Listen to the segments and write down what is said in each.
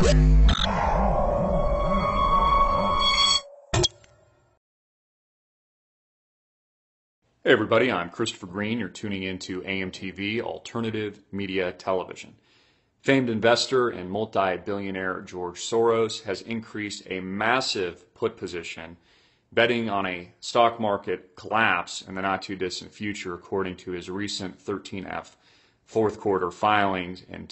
Hey everybody, I'm Christopher Green. You're tuning into AMTV, Alternative Media Television. Famed investor and multi-billionaire George Soros has increased a massive put position, betting on a stock market collapse in the not too distant future, according to his recent 13F fourth quarter filings in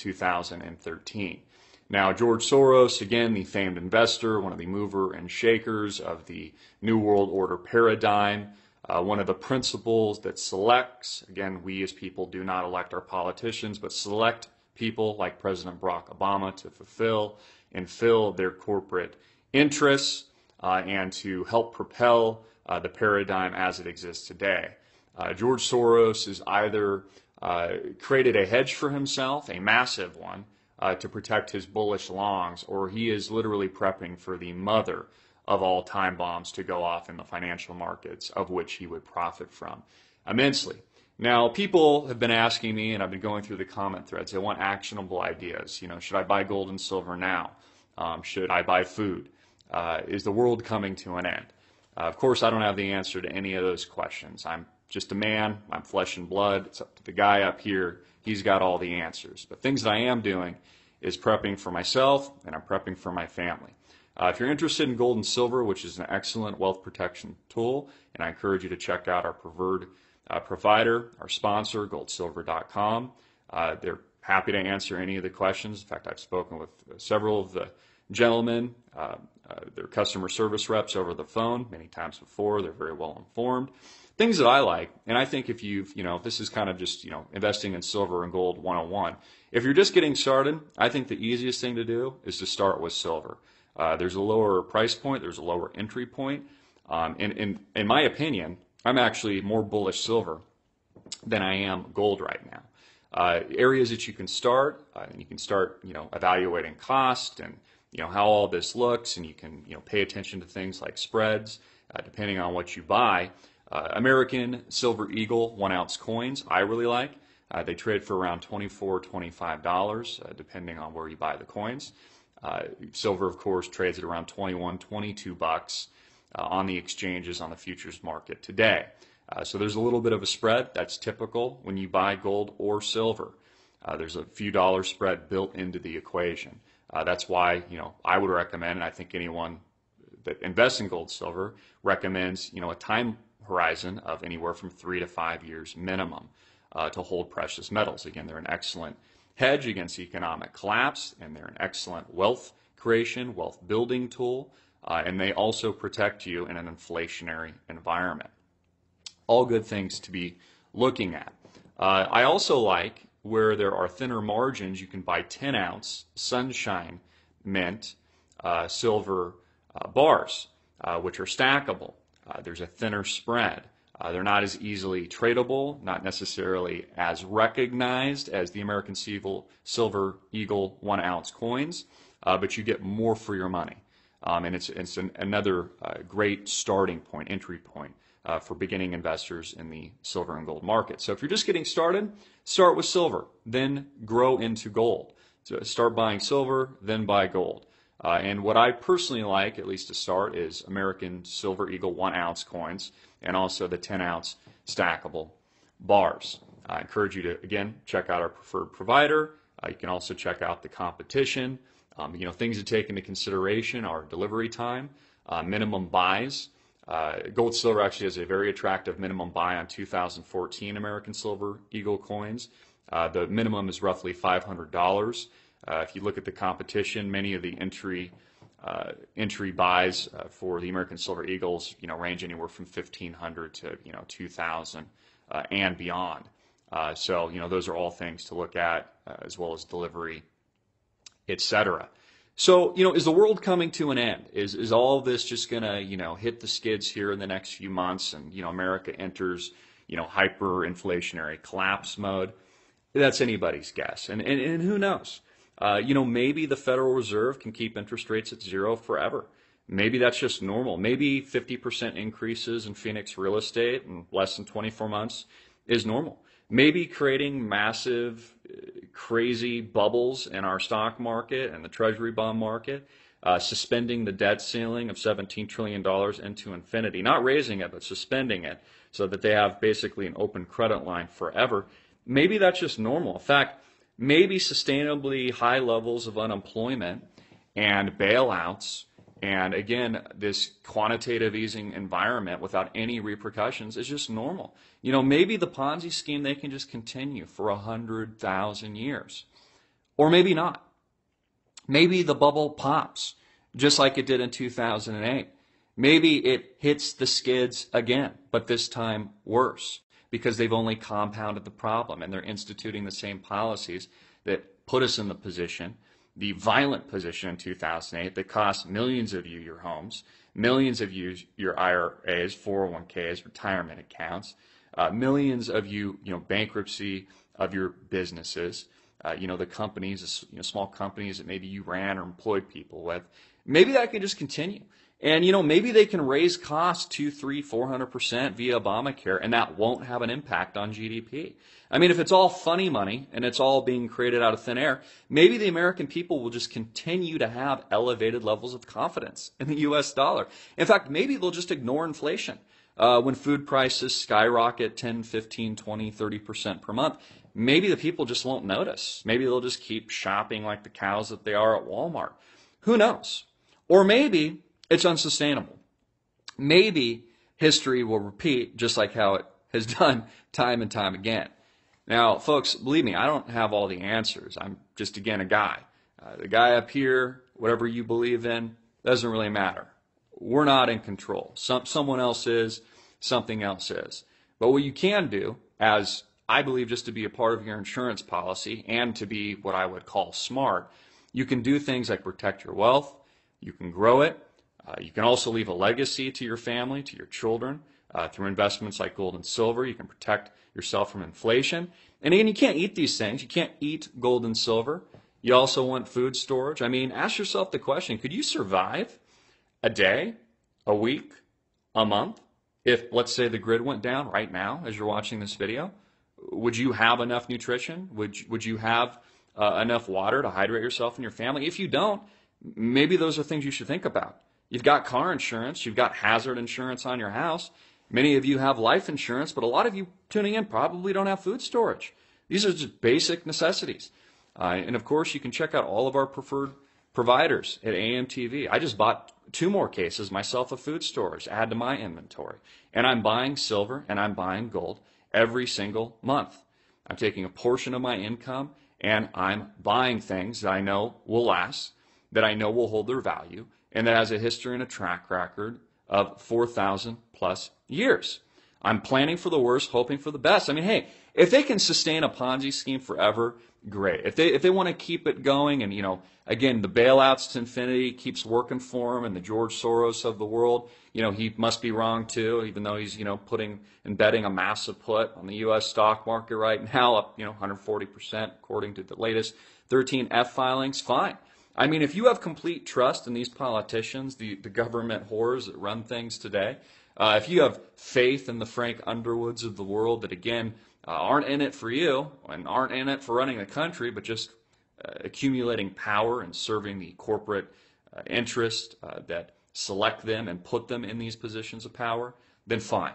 2013. Now, George Soros, again, the famed investor, one of the mover and shakers of the New World Order paradigm, one of the principles that selects, again, we as people do not elect our politicians, but select people like President Barack Obama to fulfill and fill their corporate interests and to help propel the paradigm as it exists today. George Soros has either created a hedge for himself, a massive one, to protect his bullish longs, or he is literally prepping for the mother of all time bombs to go off in the financial markets, of which he would profit from immensely. Now, people have been asking me, and I've been going through the comment threads, they want actionable ideas. You know, should I buy gold and silver now? Should I buy food? Is the world coming to an end? Of course, I don't have the answer to any of those questions. I'm just a man. I'm flesh and blood. It's up to the guy up here. He's got all the answers. But things that I am doing is prepping for myself, and I'm prepping for my family. If you're interested in gold and silver, which is an excellent wealth protection tool, and I encourage you to check out our preferred provider, our sponsor, goldsilver.com. They're happy to answer any of the questions. In fact, I've spoken with several of the gentlemen, their customer service reps over the phone many times before. They're very well informed. Things that I like, and I think if this is kind of just, investing in silver and gold 101. If you're just getting started, I think the easiest thing to do is to start with silver. There's a lower price point, there's a lower entry point. In my opinion, I'm actually more bullish silver than I am gold right now. Areas that you can start, and you can start, evaluating cost and, how all this looks, and you can, pay attention to things like spreads, depending on what you buy. American Silver Eagle 1 ounce coins, I really like. They trade for around $24, $25, depending on where you buy the coins. Silver, of course, trades at around 21, 22 bucks on the exchanges on the futures market today. So there's a little bit of a spread. That's typical when you buy gold or silver. There's a few dollar spread built into the equation. That's why, I would recommend, and I think anyone that invests in gold, silver recommends, a time horizon of anywhere from 3 to 5 years minimum to hold precious metals. Again, they're an excellent hedge against economic collapse, and they're an excellent wealth creation, wealth building tool, and they also protect you in an inflationary environment. All good things to be looking at. I also like where there are thinner margins, you can buy 10 ounce Sunshine Mint silver bars, which are stackable. There's a thinner spread. They're not as easily tradable, not necessarily as recognized as the American Silver Eagle 1 ounce coins, but you get more for your money. And it's another great starting point, entry point for beginning investors in the silver and gold market. So if you're just getting started, start with silver, then grow into gold. So start buying silver, then buy gold. And what I personally like, at least to start, is American Silver Eagle 1 ounce coins and also the 10 ounce stackable bars. I encourage you to, again, check out our preferred provider. You can also check out the competition. Things to take into consideration are delivery time, minimum buys. Gold Silver actually has a very attractive minimum buy on 2014 American Silver Eagle coins. The minimum is roughly $500. If you look at the competition, many of the entry buys for the American Silver Eagles, range anywhere from $1,500 to $2,000 and beyond. So those are all things to look at, as well as delivery, etc. So is the world coming to an end? Is all of this just gonna hit the skids here in the next few months, and America enters hyperinflationary collapse mode? That's anybody's guess, and who knows? Maybe the Federal Reserve can keep interest rates at zero forever. Maybe that's just normal. Maybe 50% increases in Phoenix real estate in less than 24 months is normal. maybe creating massive, crazy bubbles in our stock market and the treasury bond market, suspending the debt ceiling of $17 trillion into infinity, not raising it, but suspending it so that they have basically an open credit line forever. Maybe that's just normal. In fact, maybe sustainably high levels of unemployment and bailouts, and again, this quantitative easing environment without any repercussions is just normal. Maybe the Ponzi scheme, they can just continue for 100,000 years. Or maybe not. Maybe the bubble pops, just like it did in 2008. Maybe it hits the skids again, but this time worse, because they've only compounded the problem, and they're instituting the same policies that put us in the violent position in 2008 that cost millions of you your homes, millions of you your IRAs, 401ks, retirement accounts, millions of you, bankruptcy of your businesses, the companies, small companies that maybe you ran or employed people with. Maybe that can just continue. And, maybe they can raise costs 2, 3, 400% via Obamacare, and that won't have an impact on GDP. I mean, if it's all funny money and it's all being created out of thin air, maybe the American people will just continue to have elevated levels of confidence in the U.S. dollar. In fact, maybe they'll just ignore inflation. When food prices skyrocket 10, 15, 20, 30% per month, maybe the people just won't notice. Maybe they'll just keep shopping like the cows that they are at Walmart. Who knows? Or maybe it's unsustainable. Maybe history will repeat just like how it has done time and time again. Now, folks, believe me, I don't have all the answers. I'm just, again, a guy. The guy up here, whatever you believe in, doesn't really matter. We're not in control. Someone else is, something else is. But what you can do, as I believe just to be a part of your insurance policy and to be what I would call smart, you can do things like protect your wealth, you can grow it, you can also leave a legacy to your family, to your children, through investments like gold and silver. You can protect yourself from inflation. And again, you can't eat these things. You can't eat gold and silver. You also want food storage. I mean, ask yourself the question, could you survive a day, a week, a month, if, let's say, the grid went down right now as you're watching this video? Would you have enough nutrition? Would you have enough water to hydrate yourself and your family? If you don't, maybe those are things you should think about. You've got car insurance. You've got hazard insurance on your house. Many of you have life insurance, but a lot of you tuning in probably don't have food storage. These are just basic necessities. And of course, you can check out all of our preferred providers at AMTV. I just bought 2 more cases myself of food storage, add to my inventory. And I'm buying silver and I'm buying gold every single month. I'm taking a portion of my income and I'm buying things that I know will last, that I know will hold their value, and that has a history and a track record of 4,000 plus years. I'm planning for the worst, hoping for the best. I mean, hey, if they can sustain a Ponzi scheme forever, great. If they want to keep it going, and again, the bailouts to infinity keeps working for them, and the George Soros of the world, he must be wrong too, even though he's putting and betting a massive put on the U.S. stock market right now, up 140% according to the latest 13F filings. Fine. I mean, if you have complete trust in these politicians, the government whores that run things today, if you have faith in the Frank Underwoods of the world that, again, aren't in it for you and aren't in it for running the country, but just accumulating power and serving the corporate interest that select them and put them in these positions of power, then fine.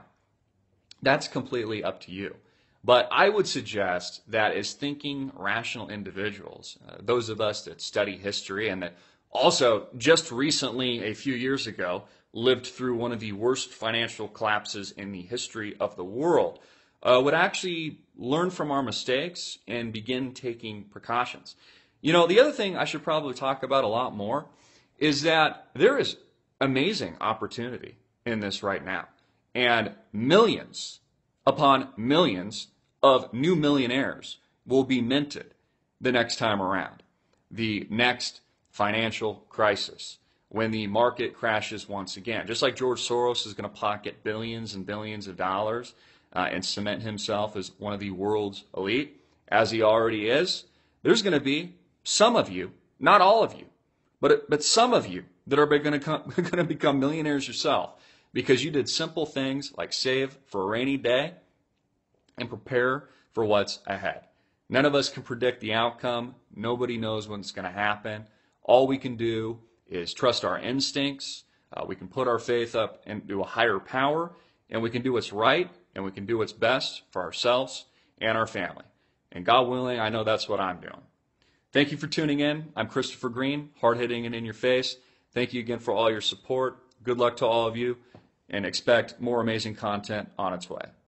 That's completely up to you. But I would suggest that as thinking, rational individuals, those of us that study history and that also just recently, a few years ago, lived through one of the worst financial collapses in the history of the world, would actually learn from our mistakes and begin taking precautions. The other thing I should probably talk about a lot more is that there is amazing opportunity in this right now. And millions upon millions of new millionaires will be minted the next time around. The next financial crisis, when the market crashes once again. Just like George Soros is going to pocket billions and billions of dollars and cement himself as one of the world's elite, as he already is, there's going to be some of you, not all of you, but some of you that are going to become millionaires yourself because you did simple things like save for a rainy day and prepare for what's ahead. None of us can predict the outcome. Nobody knows when it's going to happen. All we can do is trust our instincts. We can put our faith up into a higher power, and we can do what's right, and we can do what's best for ourselves and our family. And God willing, I know that's what I'm doing. Thank you for tuning in. I'm Christopher Green, hard-hitting and in your face. Thank you again for all your support. Good luck to all of you, and expect more amazing content on its way.